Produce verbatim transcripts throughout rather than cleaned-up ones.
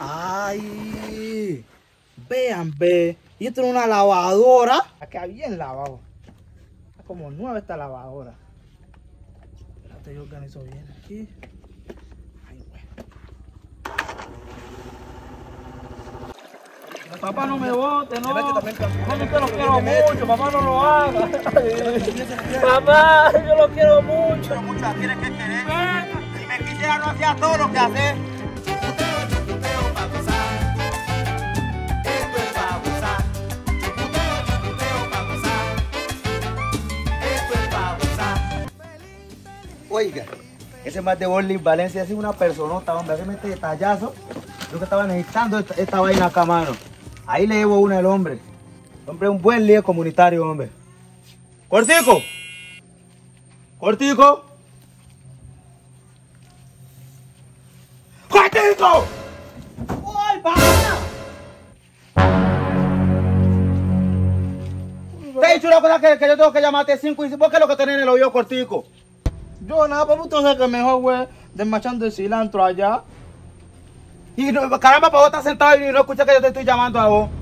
Ay, vean, ve. Y esto es una lavadora. Acá bien lavado. Está como nueva esta lavadora. Espérate, yo organizo bien aquí. Ay, güey. Papá, no me bote, no. No, yo te lo quiero mucho. Papá, no lo haga. Papá, yo lo quiero mucho. Pero mucho la tienes que querer. Si me quisiera, no hacía todo lo que haces. Oiga, ese más de Borley Valencia es una personota, hombre, hace este detallazo. Yo que estaba necesitando esta, esta vaina acá, mano. Ahí le llevo una al hombre. El hombre es un buen líder comunitario, hombre. ¡Cortico! ¡Cortico! ¡Cortico! ¡Uy, papá! Te he dicho una cosa que, que yo tengo que llamarte cinco y cinco. ¿Por qué es lo que tenés en el oído, Cortico? Yo nada, papá, usted sabe que mejor, güey, desmachando el cilantro allá. Y no, caramba, para vos estás sentado y no escuchas que yo te estoy llamando a vos.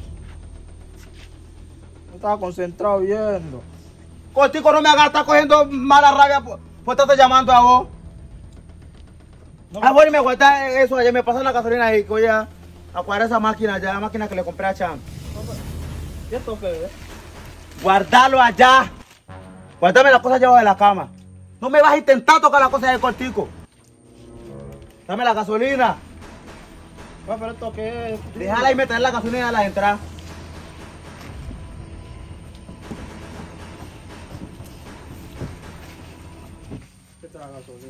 Yo estaba concentrado viendo. Cortico, no me hagas, está cogiendo mala rabia por, por estarte llamando a vos. No, ah, bueno, y me aguanta eso, ayer me pasan la gasolina y voy a, a cuadrar esa máquina allá, la máquina que le compré a Chan. ¿Y esto qué es? Guardalo allá. Guárdame las cosas debajo de la cama. No me vas a intentar tocar las cosas de Cortico. Dame la gasolina. Bueno, pero esto qué es. Déjala y meter la gasolina a la entrada. ¿Qué te la gasolina?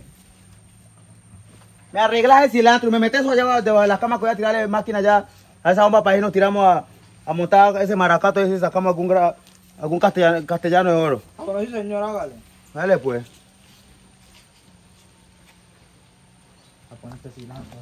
Me arreglas el cilantro y me metes eso allá debajo de la cama que voy a tirarle máquina allá a esa bomba para ahí nos tiramos a, a montar ese maracato y sacamos algún, gra, algún castellano, castellano de oro. Ah, pero sí, señor, hágale. Dale pues. A poner este cilantro.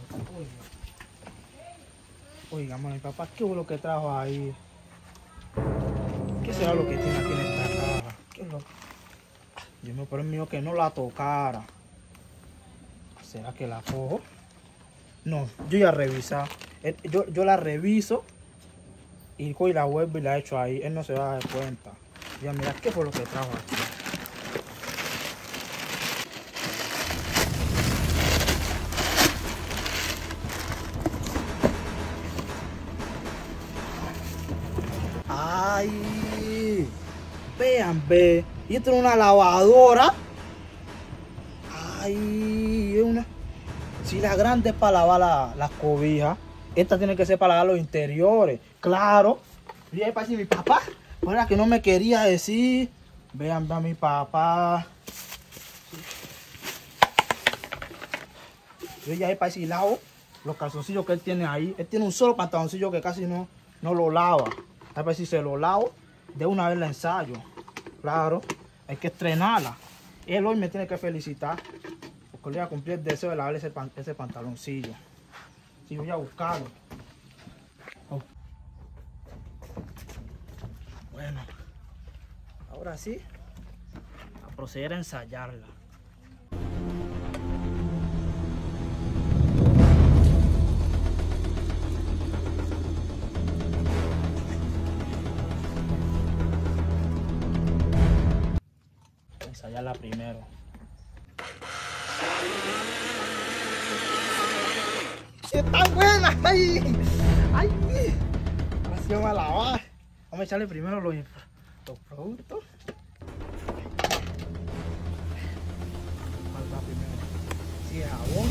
Oiga, mano, mi papá, ¿qué es lo que trajo ahí? ¿Qué será lo que tiene aquí en esta caja? ¿Qué es lo que... Dios mío, pero es mío que no la tocara. ¿Será que la cojo? No, yo ya revisé. Yo, yo la reviso y cojo y la vuelvo y la echo ahí. Él no se va a dar cuenta. Ya mira, ¿qué fue lo que trajo aquí? Ay, vean, ve. Y esto es una lavadora. Ay, es una. Si la grande es para lavar la, las cobijas, esta tiene que ser para lavar los interiores. Claro. Y ahí para decir mi papá. Bueno, que no me quería decir. Vean, vean mi papá. Yo ya ahí para decir lavo los calzoncillos que él tiene ahí. Él tiene un solo pantaloncillo que casi no, no lo lava. A ver si se lo lavo, de una vez la ensayo. Claro, hay que estrenarla. Él hoy me tiene que felicitar porque le voy a cumplir el deseo de lavar ese, pan, ese pantaloncillo. Sí, voy a buscarlo. Oh. Bueno, ahora sí, a proceder a ensayarla. Ensayarla primero. ¡Está buena! ¡Ay! ¡Ay! Ahora sí vamos a lavar. Vamos a echarle primero los, los productos. Falta primero. Sí, jabón.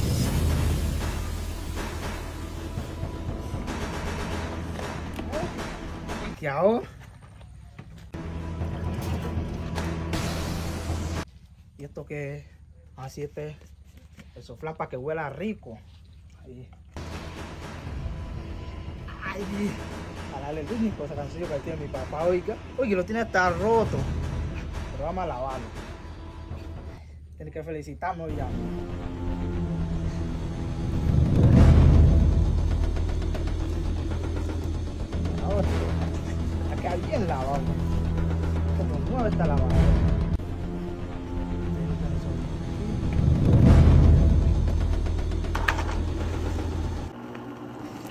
¿Qué hago? ¿Y esto qué es? Así este, el soflá para que huela rico. Ahí. Ay, para darle el único sacancillo que tiene mi papá, oiga. Oiga, lo tiene hasta roto. Pero vamos a lavarlo. Tiene que felicitarme hoy ya. Ahora, acá bien lavado. Como nueva está lavado.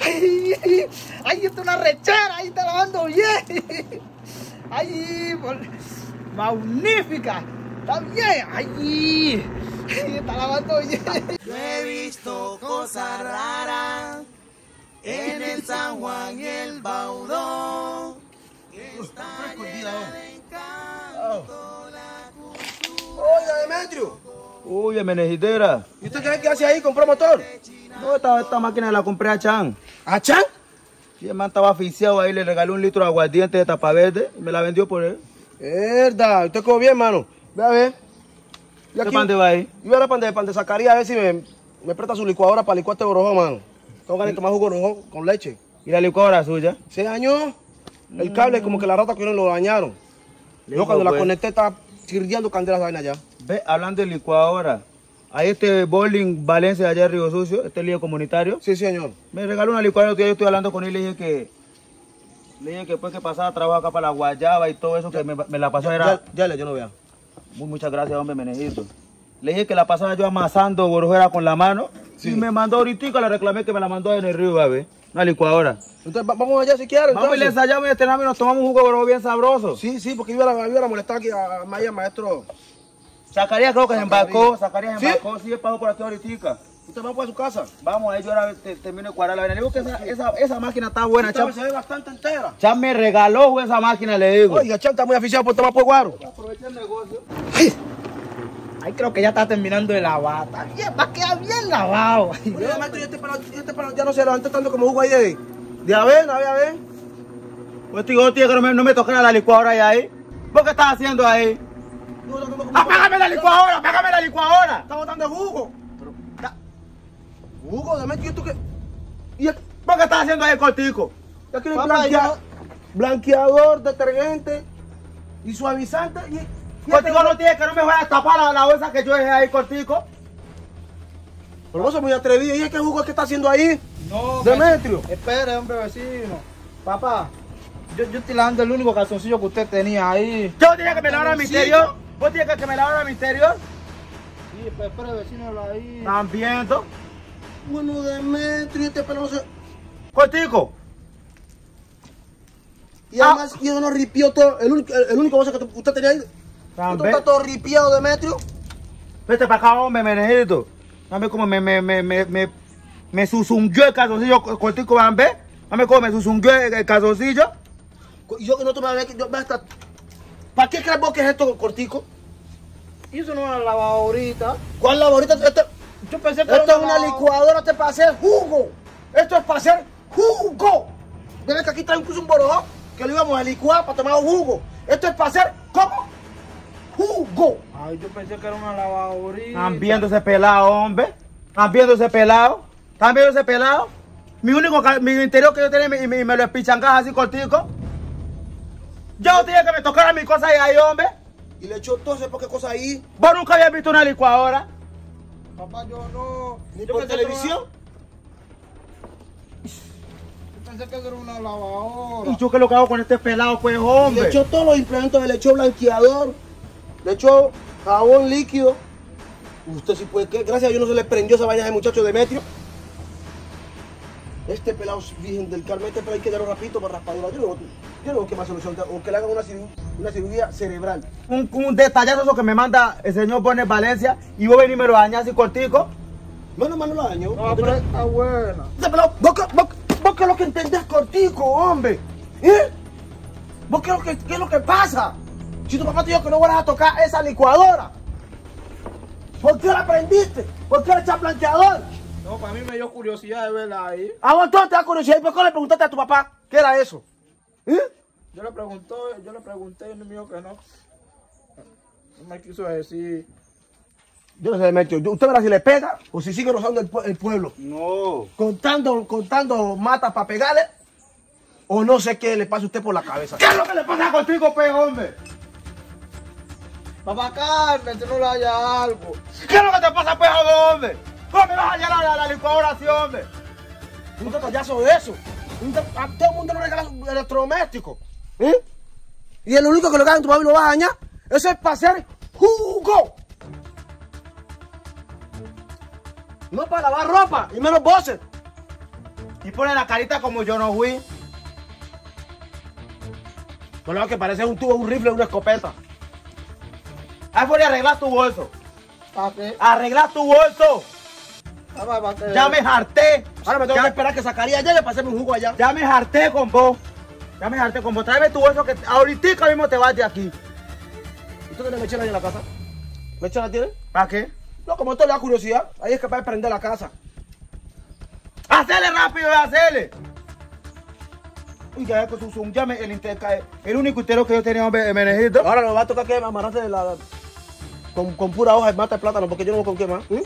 Ay, ay, está una rechera, ahí está lavando bien. Ay, por... magnífica. Está bien. Ay, está lavando bien. Yo he visto cosas raras en el San Juan y el Baudó. Está llena de encanto la cultura. Oiga, Demetrio. Uy, menejitera. ¿Y usted qué, qué hace ahí? ¿Compró motor? No, esta, esta máquina la compré a Chan. ¿A Chan? Sí, el man estaba asfixiado ahí, le regalé un litro de aguardiente de tapaverde y me la vendió por él. Verdad, usted quedó bien, mano. Ve a ver. ¿Y ¿Qué pan te va ahí? Yo era pan de, pan de Zacarías, a ver si me, me presta su licuadora para licuar este borojón, mano. Tengo ganas de tomar jugo de borojón con leche. ¿Y la licuadora suya? Se dañó. El cable, como que la rata que no lo dañaron. Yo cuando pues. la conecté estaba chirriando candela esa vaina allá. Ve, hablando de licuadora, hay este bowling Valencia allá en Río Sucio, este lío comunitario. Sí, señor. Me regaló una licuadora que yo estoy hablando con él y le dije que le dije que después que pasaba trabajo acá para la guayaba y todo eso, que me, me la pasó Ya, era... ya, ya, yo no vea. Muy, muchas gracias, hombre, menejito. Le dije que la pasaba yo amasando borojera con la mano. Sí. Y me mandó ahorita, le reclamé que me la mandó en el río, a ver. Una licuadora. Entonces, va- vamos allá si quieren. Vamos y le entonces. ensayamos y estrenamos y nos tomamos un jugo de borojo bien sabroso. Sí, sí, porque yo iba a, yo iba a molestar aquí a Maya, maestro. Zacarías creo que se embarcó, Zacarías se ¿Sí? embarcó, sí, él pasó por aquí ahorita. ¿Usted va para su casa? Vamos, ahí yo ahora te, termino de cuadrar la vaina. Le digo que esa, esa, esa máquina está buena, Esta Cham. se ve bastante entera. Cham me regaló esa máquina, le digo. Oiga, Chan está muy aficionado por tomar por guaro. Aprovecha el negocio. Ay, creo que ya está terminando de lavar. Está bien, va a quedar bien lavado. Ay, Oye, maestro, y este palo, y este palo ya no se levanta tanto como jugo ahí de, de avena, a ver. Pues digo, tío, que no me, no me tocara la licuadora ahí, ahí. ¿Por qué estás haciendo ahí? No, no, no, no, ¡Apágame la licuadora! ¡Apágame la licuadora! Está botando jugo. Está- Jugo, de metro, ¿y esto qué? ¿Y el- ¿Por qué estás haciendo ahí el cortico? y aquí hay Papá, blanquea- ya- blanqueador, detergente y suavizante? Y, y este- Cortico no tiene que no me vaya a tapar la, la bolsa que yo dejé ahí, cortico. Pero vos sos muy atrevido. ¿Y qué jugo es que está haciendo ahí? No, Demetrio. vecino. Espere, hombre, vecino. Papá, yo, yo estoy lavando el único calzoncillo que usted tenía ahí. Yo tenía que me lavara mi Sí. interior. ¿Vos tienes que, que me lavara mi interior? Sí, pero espere, vecino, ahí. ¿Están viendo? Bueno, Demetrio, este pelo no se... Cortico. Y además, y no ripió todo. El único, el, el único bolso que usted tenía ahí. ¿Están Esto está todo ripiado, Demetrio. Vete para acá, hombre, menejito. Dame como me, me, me, me, me, me susungió el calzoncillo, cortico, ¿van a ver? Dame como me susungió el, el calzoncillo. Y yo que no te me voy a ver que yo voy a estar... ¿Para qué crees vos que es esto, cortico? Y eso no me lo lavado ahorita. ¿Cuál la ahorita? Esto, Yo pensé que esto era es una lavado- licuadora, esto es para hacer jugo. Esto es para hacer jugo. Ven que aquí está incluso un borojón que lo íbamos a licuar para tomar jugo. Esto es para hacer, ¿cómo? Jugo. Ay, yo pensé que era una lavadorita. Están viendo ese pelado, hombre. Están viendo ese pelado. Están viendo ese pelado. Mi único, ca- mi interior que yo tenía y me, y me lo espichangas así cortico. Yo tenía que me tocara mi cosa ahí, ahí, hombre. Y le echó todo ese poco de cosas ahí. Vos nunca habías visto una licuadora. Papá, yo no. Ni Yo por pensé que era televisión. una- Yo pensé que era una lavadora. ¿Y yo qué es lo que hago con este pelado, pues, Y hombre? le echó todos los implementos, le echó blanqueador, le echó jabón líquido. Usted sí puede, que gracias a Dios no se le prendió esa vaina de muchacho Demetrio. Este pelado virgen del Carmen, este pelado hay que darlo rapidito para raspadura. Yo no, yo no veo que más solución, o que le hagan una cirugía, una cirugía cerebral. Un, un detallazo eso que me manda el señor Bonet Valencia y vos venís y me lo dañás así cortico. No, no, no lo daño. No, pero está buena. Este pelado, vos, que- vos, vos que es lo que entendés cortico, hombre. ¿Eh? ¿Vos qué es lo que, qué es lo que pasa? Si tu papá te dijo que no vuelvas a tocar esa licuadora, ¿por qué la prendiste? ¿Por qué le echas blanqueador? No, para mí me dio curiosidad de verla ahí. Ah, vos entonces te da curiosidad. ¿Por qué le preguntaste a tu papá qué era eso? ¿Eh? Yo le pregunté, yo le pregunté y me dijo que no. No me quiso decir. Yo no sé, Demetrio. yo- Usted verá si le pega o si sigue rozando el, pue- el pueblo. No. Contando, contando matas para pegarle. O no sé qué le pasa a usted por la cabeza. ¿Qué es lo que le pasa cortico, pues, hombre? Papá, cálmate, no le haya algo. ¿Qué es lo que te pasa, pues, hombre? ¿Cómo me vas a hallar la, la, la licuadora así, hombre? Un detallazo de eso. Un de- A todo el mundo le regala un electrodoméstico. ¿Eh? Y el único que lo gana en tu papá y lo va a dañar. Eso es para hacer jugo. No para lavar ropa y menos voces. Y pone la carita como yo no fui. Con lo que parece un tubo, un rifle, una escopeta. Ahí fue y arreglar tu bolso. ¿Para qué? Arreglar tu bolso. Ah, va, va, que- Ya me harté. Ahora me tengo Ya- que esperar que Zacarías llegue para hacerme un jugo allá. Ya me harté con vos. Ya me harté con vos. Tráeme tu bolso que ahorita mismo te vas de aquí. ¿Y tú tienes mechera ahí en la casa? ¿Mechera tienes? ¿Para qué? No, como esto le da curiosidad, ahí es capaz de prender la casa. ¡Hacele rápido, hacele! Uy, ya que tú son, llame el interca, el único entero que yo tenía, hombre, en Menejito. Ahora nos va a tocar que me amarraste la, con, con pura hoja de mata de plátano, porque yo no sé con qué más. ¿Mm?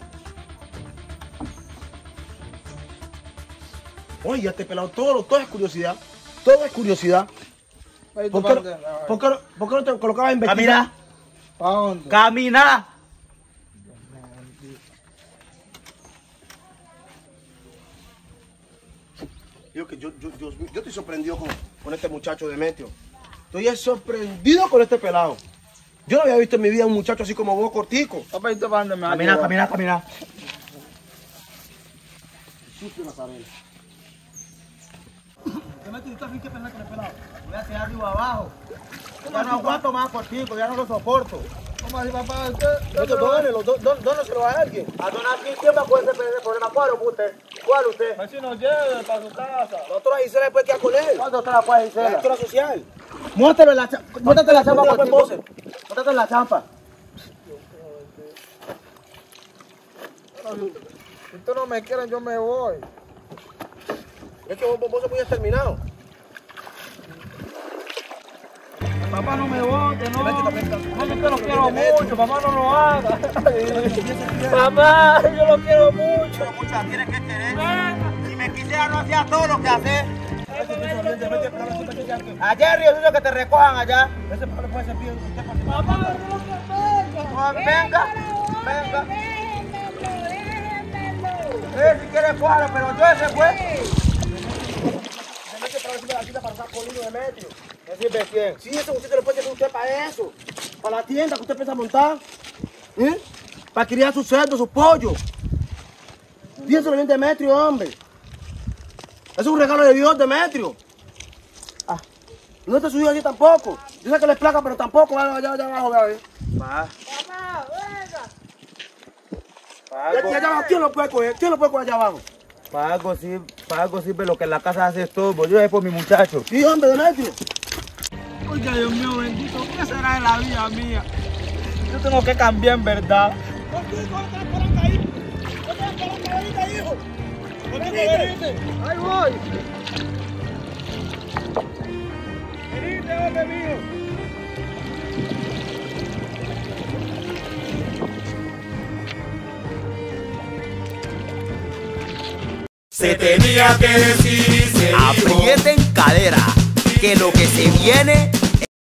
Oye, este pelado, todo, todo es curiosidad. Todo es curiosidad. ¿Por qué, no, por qué no- por qué no te colocabas a investigar? Camina. ¿Para dónde? Camina. Digo que yo, yo, yo, yo estoy sorprendido con, con este muchacho Demetrio. Estoy sorprendido con este pelado. Yo no había visto en mi vida un muchacho así como vos, cortico. Camina, camina, camina. Sucio Nazareno. Demetrio, ¿tú qué pensás con el pelado? Voy a tirar arriba abajo. Ya no aguanto más cortico, ya no lo soporto. ¿Cómo así, papá? Usted, dónelo, dóneselo a alguien. A donar aquí, ¿quién va a poder ese problema? ¿Cuál usted? ¿Cuál usted? Así nos lleve para su casa. Nosotros ahí se le puede quedar con él. ¿Cuándo usted la puede La hacer? directora social. Muéstrame la champa. Muéstrate la champa, Muéstrame la cortico. pose. Muéstrate la champa. Si tú no me quieres, yo me voy. Es que vos, vos sos muy exterminado. Papá, no me vote, no. Demetrio también está- No, yo te lo quiero Demetrio. mucho, papá, no lo haga. Papá, yo lo quiero mucho. Pero muchas tienes que querer. Si me quisiera, no hacía todo lo que hace. Ayer, Río, dice que te recojan allá. Ese padre puede ser bien. Usted para Papá, no se No, venga, venga. Eh, si quieres, cójalo, pero yo ese fue. Demetrio para ver si me la quita para usar colino Demetrio. Me sirve cien. Sí, ese usted le puede llevar usted para eso. Para la tienda que usted piensa montar. ¿Eh? Para criar sus cerdos, sus pollos. Piénselo bien, Demetrio, hombre. Eso es un regalo de Dios, Demetrio. Ah, no te subió allí tampoco. Yo sé que les placa, pero tampoco. Allá, allá, allá abajo, vea, ve. Va. Papá, venga. Pa' Y aquí allá abajo, ¿quién lo puede coger? ¿Quién lo puede coger allá abajo? Pa' algo sirve, pa' algo sirve lo que en la casa hace todo. Yo es por mi muchacho. Sí, hombre, Demetrio. Oye, Dios mío, bendito, ¿qué será de la vida mía? Yo tengo que cambiar en verdad. Ahí voy. Venite, hombre mío. Se tenía que decir, se dijo. Aprieten cadera, que lo que se viene